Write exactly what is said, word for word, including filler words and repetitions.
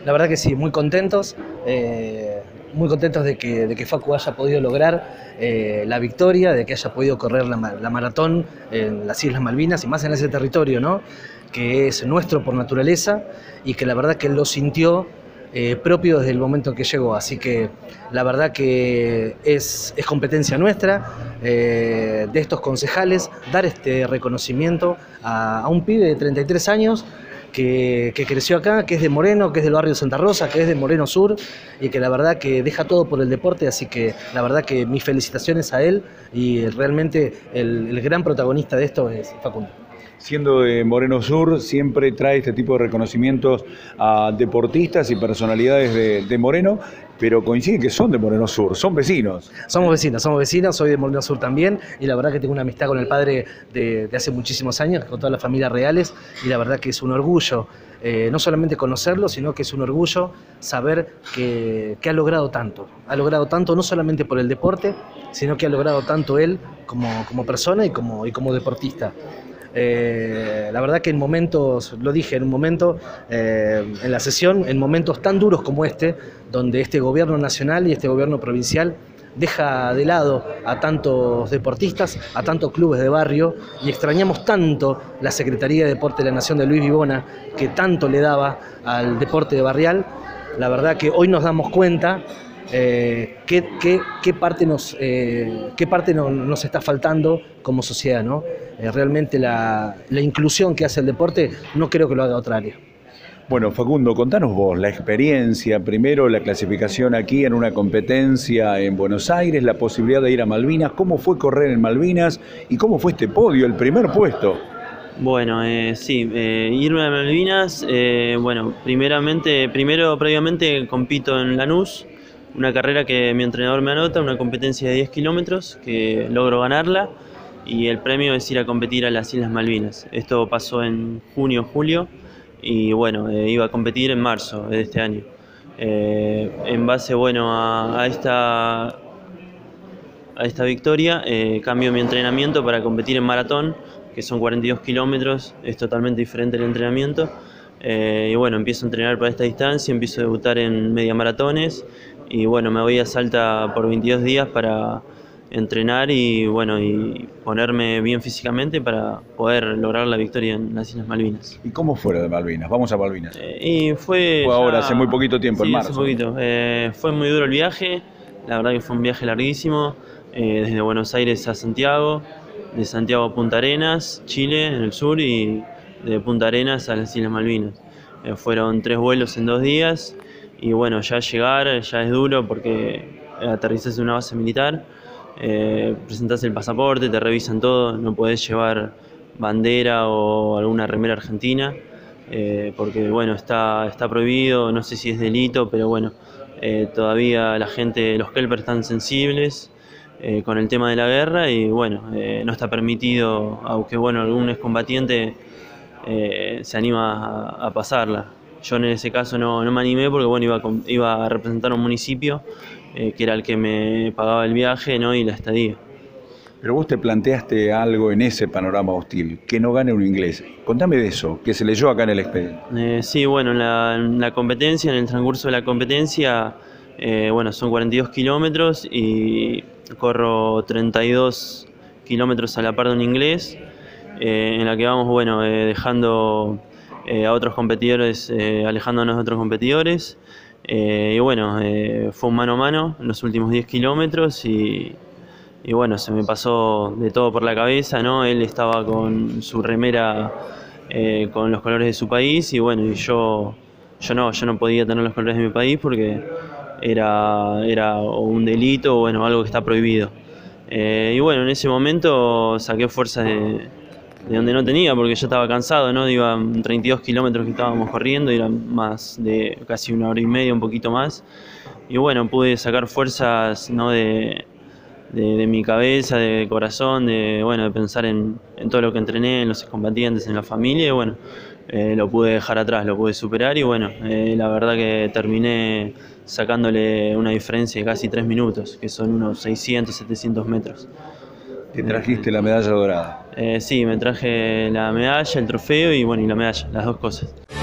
La verdad que sí, muy contentos, eh, muy contentos de que, de que Facu haya podido lograr eh, la victoria, de que haya podido correr la, la maratón en las Islas Malvinas y más en ese territorio, ¿no?, que es nuestro por naturaleza y que la verdad que él lo sintió eh, propio desde el momento en que llegó. Así que la verdad que es, es competencia nuestra, eh, de estos concejales, dar este reconocimiento a, a un pibe de treinta y tres años Que, que creció acá, que es de Moreno, que es del barrio Santa Rosa, que es de Moreno Sur y que la verdad que deja todo por el deporte, así que la verdad que mis felicitaciones a él y realmente el, el gran protagonista de esto es Facundo. Siendo de Moreno Sur, siempre trae este tipo de reconocimientos a deportistas y personalidades de, de Moreno, pero coincide que son de Moreno Sur, son vecinos. Somos vecinos, somos vecinos, soy de Moreno Sur también, y la verdad que tengo una amistad con el padre de, de hace muchísimos años, con todas las familias reales, y la verdad que es un orgullo, eh, no solamente conocerlo, sino que es un orgullo saber que, que ha logrado tanto. Ha logrado tanto no solamente por el deporte, sino que ha logrado tanto él como, como persona y como, y como deportista. Eh, la verdad que en momentos, lo dije en un momento eh, en la sesión, en momentos tan duros como este, donde este gobierno nacional y este gobierno provincial deja de lado a tantos deportistas, a tantos clubes de barrio, y extrañamos tanto la Secretaría de Deporte de la Nación de Luis Vivona, que tanto le daba al deporte de barrial. La verdad que hoy nos damos cuenta Eh, qué, qué, qué parte, nos, eh, qué parte no, nos está faltando como sociedad, ¿no? Eh, realmente la, la inclusión que hace el deporte no creo que lo haga otra área. Bueno, Facundo, contanos vos la experiencia, primero la clasificación aquí en una competencia en Buenos Aires, la posibilidad de ir a Malvinas, cómo fue correr en Malvinas y cómo fue este podio, el primer puesto. Bueno, eh, sí, eh, irme a Malvinas, eh, bueno, primeramente, primero previamente compito en Lanús, una carrera que mi entrenador me anota, una competencia de diez kilómetros, que logro ganarla, y el premio es ir a competir a las Islas Malvinas. Esto pasó en junio, julio, y bueno, eh, iba a competir en marzo de este año. Eh, en base, bueno, a, a, esta, a esta victoria, eh, cambio mi entrenamiento para competir en maratón, que son cuarenta y dos kilómetros, es totalmente diferente el entrenamiento. Eh, y bueno, empiezo a entrenar para esta distancia, empiezo a debutar en media maratones y bueno, me voy a Salta por veintidós días para entrenar y bueno, y ponerme bien físicamente para poder lograr la victoria en las Islas Malvinas. ¿Y cómo fue lo de Malvinas? Vamos a Malvinas. Eh, y fue, fue ahora, ya, hace muy poquito tiempo, sí, en marzo. Hace poquito. Eh, fue muy duro el viaje, la verdad que fue un viaje larguísimo, eh, desde Buenos Aires a Santiago, de Santiago a Punta Arenas, Chile, en el sur, y de Punta Arenas a las Islas Malvinas. Eh, fueron tres vuelos en dos días y bueno, ya llegar ya es duro porque aterrizás en una base militar, eh, presentás el pasaporte, te revisan todo, no podés llevar bandera o alguna remera argentina, eh, porque bueno, está, está prohibido, no sé si es delito, pero bueno, eh, todavía la gente, los kelpers están sensibles Eh, con el tema de la guerra y bueno, eh, no está permitido, aunque bueno, algún excombatiente eh, se anima a, a pasarla. Yo en ese caso no, no me animé porque bueno, iba a, iba a representar a un municipio eh, que era el que me pagaba el viaje, ¿no?, y la estadía. Pero vos te planteaste algo en ese panorama hostil, que no gane un inglés. Contame de eso, que se leyó acá en el expediente. Eh, sí, bueno, en la, en la competencia, en el transcurso de la competencia, eh, bueno, son cuarenta y dos kilómetros y corro treinta y dos kilómetros a la par de un inglés, eh, en la que vamos, bueno, eh, dejando eh, a otros competidores, eh, alejándonos de otros competidores, eh, y bueno, eh, fue un mano a mano en los últimos diez kilómetros y, y bueno, se me pasó de todo por la cabeza, ¿no? Él estaba con su remera eh, con los colores de su país y bueno, y yo, yo no, yo no podía tener los colores de mi país porque Era, era un delito o bueno, algo que está prohibido. Eh, y bueno, en ese momento saqué fuerzas de, de donde no tenía, porque yo estaba cansado, ¿no? Iban treinta y dos kilómetros que estábamos corriendo, y eran más de casi una hora y media, un poquito más. Y bueno, pude sacar fuerzas, ¿no?, de, de, de mi cabeza, de corazón, de, bueno, de pensar en, en todo lo que entrené, en los combatientes, en la familia, y bueno, eh, lo pude dejar atrás, lo pude superar, y bueno, eh, la verdad que terminé sacándole una diferencia de casi tres minutos, que son unos seiscientos, setecientos metros. ¿Te trajiste eh, la medalla dorada? Eh, sí, me traje la medalla, el trofeo y bueno, y la medalla, las dos cosas.